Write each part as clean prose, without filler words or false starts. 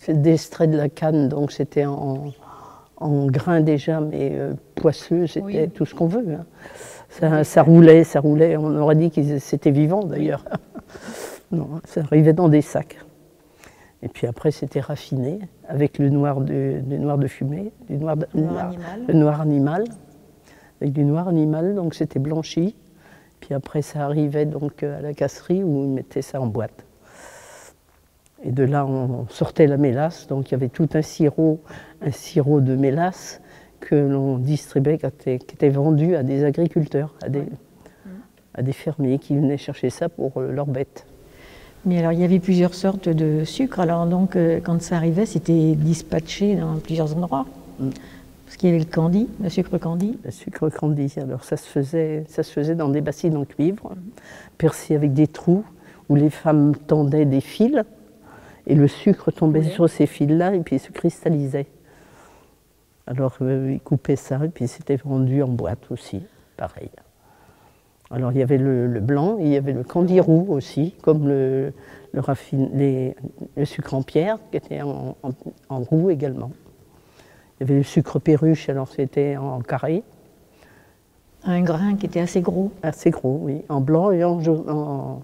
C'est d'extrait de la canne, donc c'était en grain déjà, mais poisseux, c'était tout ce qu'on veut. Hein. Ça roulait, on aurait dit que c'était vivant d'ailleurs. Non, ça arrivait dans des sacs. Et puis après, c'était raffiné avec le noir de fumée, le noir animal. Avec du noir animal, donc c'était blanchi. Puis après, ça arrivait donc à la casserie où ils mettaient ça en boîte. Et de là, on sortait la mélasse. Donc il y avait tout un sirop de mélasse que l'on distribuait, qui était vendu à des agriculteurs, à des fermiers qui venaient chercher ça pour leurs bêtes. Mais alors, il y avait plusieurs sortes de sucre. Alors donc, quand ça arrivait, c'était dispatché dans plusieurs endroits. Parce qu'il y avait le candy, le sucre candy. Le sucre candy, alors ça se faisait dans des bassines en cuivre, percées avec des trous, où les femmes tendaient des fils, et le sucre tombait sur ces fils-là, et puis il se cristallisait. Alors ils coupaient ça, et puis c'était vendu en boîte aussi, pareil. Alors il y avait le blanc, et il y avait le candy roux aussi, comme le sucre en pierre, qui était en roux également. Il y avait le sucre perruche, alors c'était en carré. Un grain qui était assez gros. Assez gros, oui. En blanc et en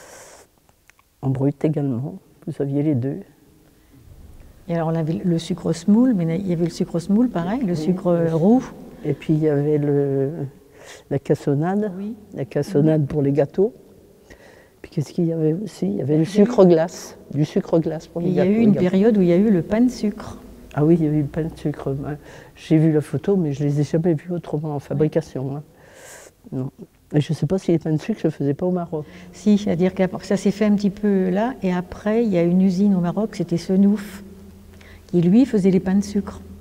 brut également. Vous aviez les deux. Et alors on avait le sucre semoule, mais il y avait le sucre semoule, pareil, le sucre roux. Et puis il y avait la cassonade, la cassonade pour les gâteaux. Puis qu'est-ce qu'il y avait aussi? Il y avait le sucre glace, du sucre glace pour les gâteaux. Il y a eu une période où il y a eu le pain de sucre. Ah oui, il y avait eu le pain de sucre. J'ai vu la photo, mais je ne les ai jamais vus autrement en fabrication. Hein. Non. Et je ne sais pas si les pains de sucre, je ne le faisais pas au Maroc. Si, c'est-à-dire que ça s'est fait un petit peu là, et après, il y a une usine au Maroc, c'était Senouf, qui lui faisait les pains de sucre.